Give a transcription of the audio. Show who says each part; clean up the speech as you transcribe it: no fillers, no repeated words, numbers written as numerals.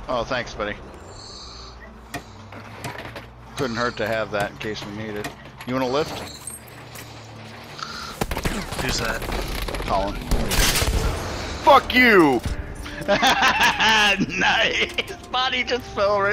Speaker 1: Oh, thanks, buddy. Couldn't hurt to have that in case we need it. You want a lift?
Speaker 2: Who's that?
Speaker 1: Colin. Fuck you! Nice! Body just fell right.